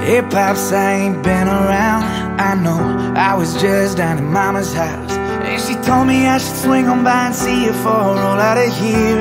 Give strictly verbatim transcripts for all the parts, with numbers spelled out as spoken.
Hip-hop's I ain't been around. I know, I was just down at mama's house, and she told me I should swing on by and see you for a roll out of here.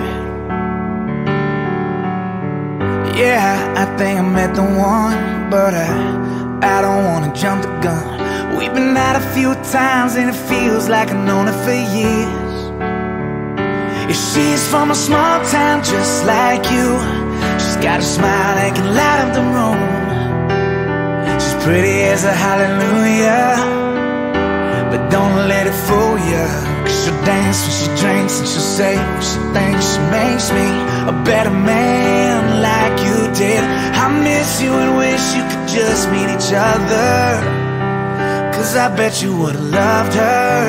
Yeah, I think I met the one, but I, I don't wanna jump the gun. We've been out a few times and it feels like I've known her for years. Yeah, she's from a small town just like you. She's got a smile that can light up the room. She's pretty as a hallelujah, but don't let it fool ya. Cause she'll dance when she drinks, and she'll say what she thinks. She makes me a better man like you did. I miss you and wish you could just meet each other, cause I bet you would've loved her.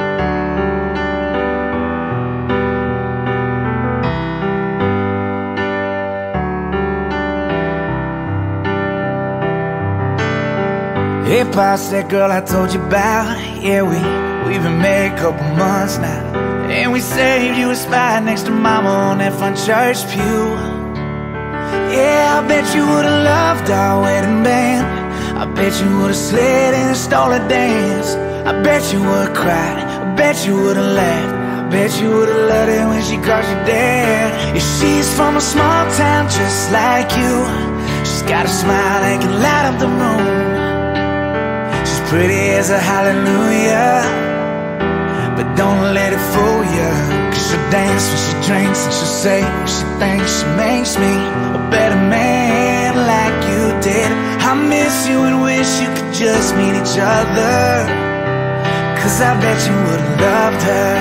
Hip-hop's that girl I told you about. Yeah, we, we've been married a couple months now, and we saved you a spot next to mama on that front church pew. Yeah, I bet you would've loved our wedding band. I bet you would've slid and stole a dance. I bet you would've cried, I bet you would've laughed. I bet you would've loved it when she called you dad. Yeah, she's from a small town just like you. She's got a smile that can light up the room. She's pretty as a hallelujah, but don't let it fool ya. Cause she'll dance when she drinks, and she'll say what she thinks. She makes me a better man like you did. I miss you and wish you could just meet each other, cause I bet you would've loved her.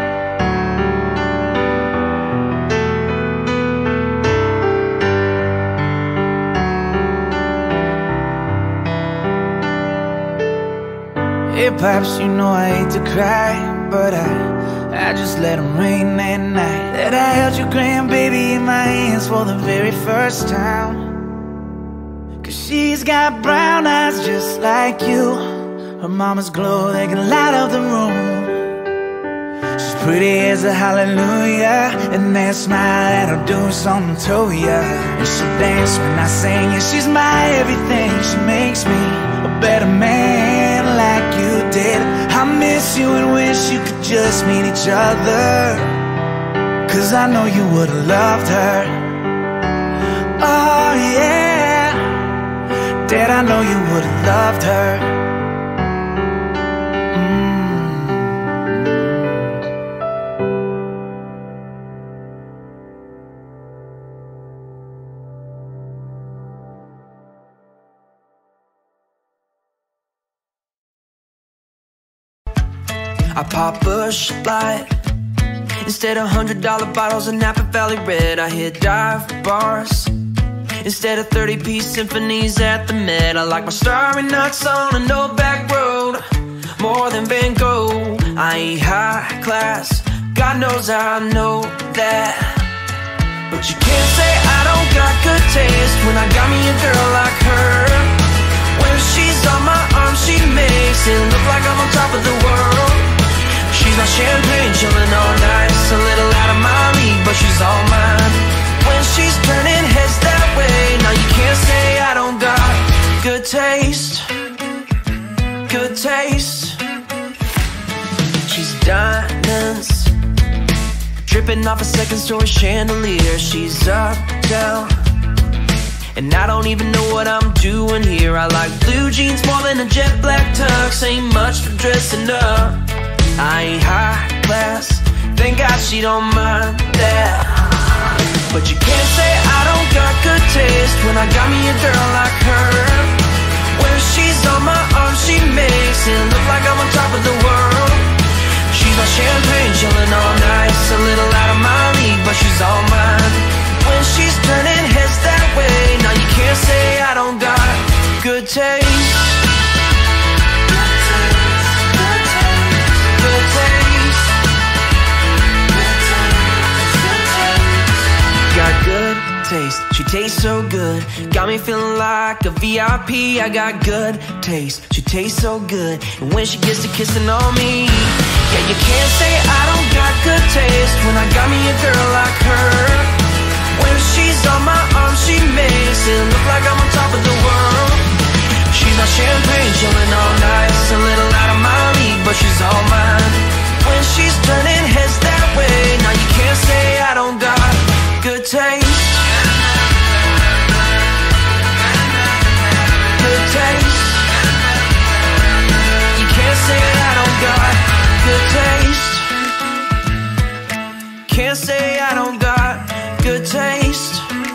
Hip-hops, you know I hate to cry, but I, I just let them rain that night that I held your grandbaby in my hands for the very first time. Cause she's got brown eyes just like you. Her mama's glow, they can light up the room. She's pretty as a hallelujah, and that smile that'll do something to ya. And she'll dance when I sing, and she's my everything. She makes me a better man like you did. I miss you and wish you could just meet each other, cause I know you would've loved her. Oh yeah, Dad, I know you would've loved her. I pop a Light instead of hundred dollar bottles of Napa Valley Red. I hit dive bars instead of thirty piece symphonies at the Met. I like my starry nights on a no back road more than Van Gogh. I ain't high class, God knows I know that, but you can't say I don't got good taste when I got me a girl like her. When she's on my arm, she makes it look like I'm on top of the world. She's not champagne, chillin' all night, a little out of my league, but she's all mine. When she's turning heads that way, now you can't say I don't got good taste. Good taste. She's diamonds dripping off a second story chandelier. She's up, down, and I don't even know what I'm doing here. I like blue jeans more than a jet black tux. Ain't much for dressing up. I ain't high class, thank God she don't mind that. But you can't say I don't got good taste when I got me a girl like her. When she's on my arm, she makes it look like I'm on top of the world. She's not champagne, chillin' all night, a little out of my league, but she's all mine. When she's turning heads that way, now you can't say I don't got good taste. Got good taste, she tastes so good, got me feeling like a V I P. I got good taste, she tastes so good, and when she gets to kissing on me, yeah, you can't say I don't got good taste when I got me a girl like her. When she's on my arm, she makes it look like I'm on top of the world. taste. Good taste. You can't say I don't got good taste. Can't say I don't got good taste.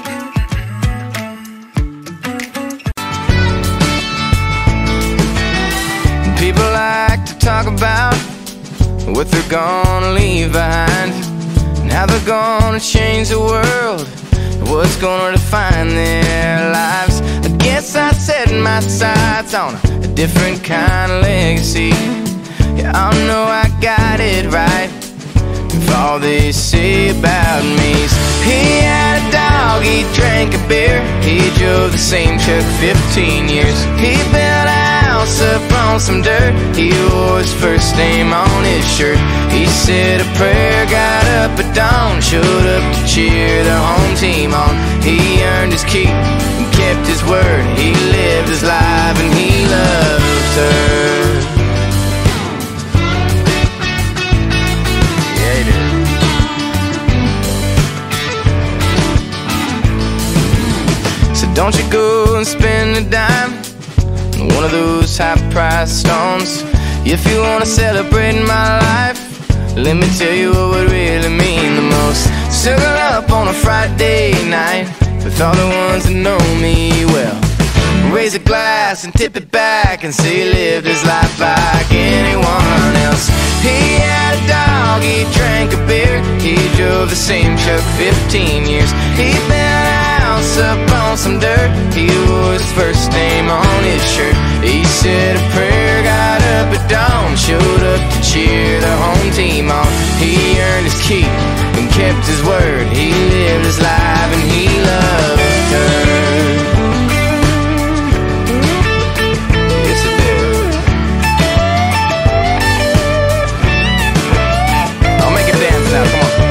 People like to talk about what they're gonna leave behind, and how they're gonna change the world, what's gonna define their lives. I guess I set my sights on a different kind of legacy. Yeah, I know I got it right if all they say about me's he had a dog, he drank a beer, he drove the same truck fifteen years. He built a house up on some dirt, he wore his first name on his shirt. He said a prayer, got up at dawn, showed up to cheer the home team on. He earned his keep and kept his word, he lived his life and he loved her. Yeah, he did. So don't you go and spend a dime on one of those high-priced stones. If you wanna celebrate my life, let me tell you what would really mean the most. Circle up on a Friday night with all the ones that know me well. Raise a glass and tip it back and say he lived his life like anyone else. He had a dog, he drank a beer, he drove the same truck fifteen years. He built a house up on some dirt, he wore his first name on his shirt. He said a prayer, got up at dawn, showed up to cheer the home team on. He earned his keep and kept his word, he lived his life and he loved her. Yes, it did. I'll make it dance now, come on.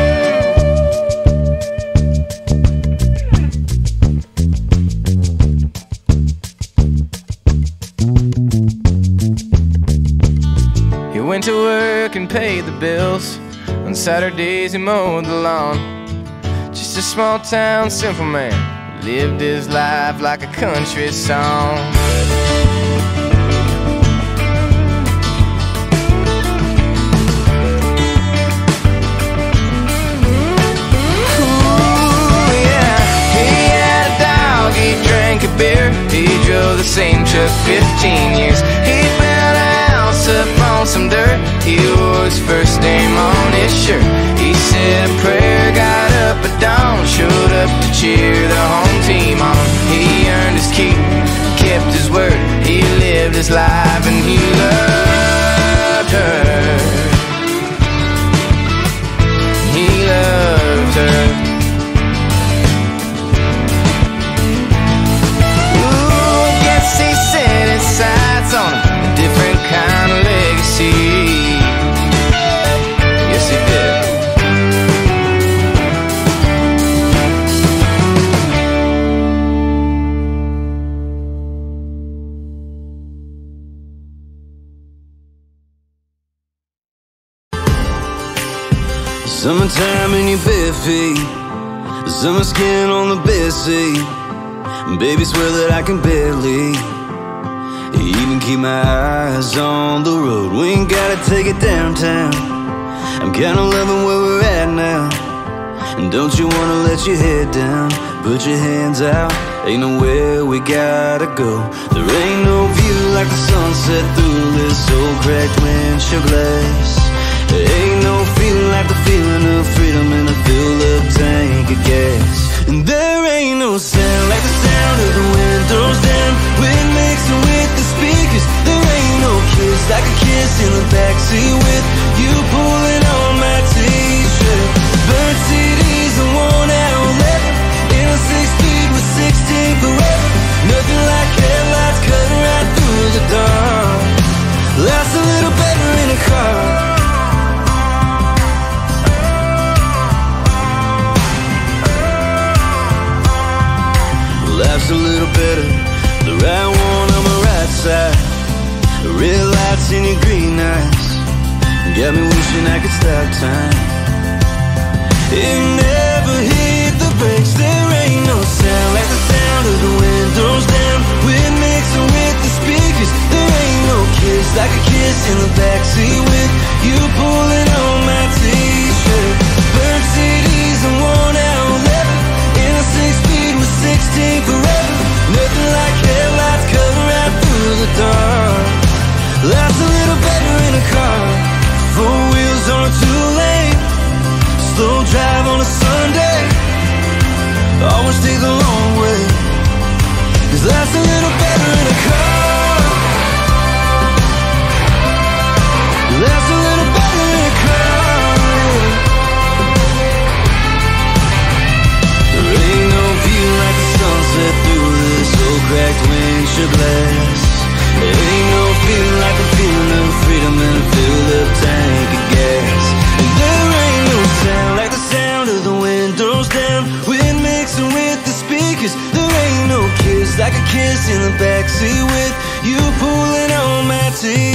He went to work and paid the bills. On Saturdays he mowed the lawn. Just a small town simple man, lived his life like a country song. Ooh, yeah. He had a dog, he drank a beer, he drove the same truck fifteen years. He built a house up on some dirt, he wore his first name on his shirt. He said a prayer, got up at dawn, showed up to cheer the home team on. He earned his keep, kept his word, he lived his life and he loved her. He loved her. Ooh, I guess he set his sights on a different kind of legacy. Yes, he did. Summertime in your bare feet, summer skin on the bed seat. Baby, swear that I can barely even keep my eyes on the road. We ain't gotta take it downtown, I'm kinda loving where we're at now. And don't you wanna let your head down, put your hands out, ain't nowhere we gotta go. There ain't no view like the sunset through this old cracked windshield glass. There ain't no feeling like the feeling of freedom in a filled-up tank of gas. And there ain't no sound like the sound of the wind throws down when mixing with the speakers. There ain't no kiss like a kiss in the backseat with you pulling on my t-shirt. Burnt C Ds and worn-out leather in a six-speed with sixteen forever. Nothing like headlights cutting right through the dark. Life's a little better in a car. Life's a little better, the right one on my right side. The red lights in your green eyes got me wishing I could stop time. It never hit the brakes always take the long way, 'cause life's a little better in a car. Life's a little better in a car. There ain't no view like the sunset through this old cracked windshield glass. There ain't no feeling like the feeling of freedom in a filled up tank of gas. And there ain't no sound like the sound of the windows down, wind mixing with the speakers. There ain't no kiss like a kiss in the backseat with you pulling on my teeth.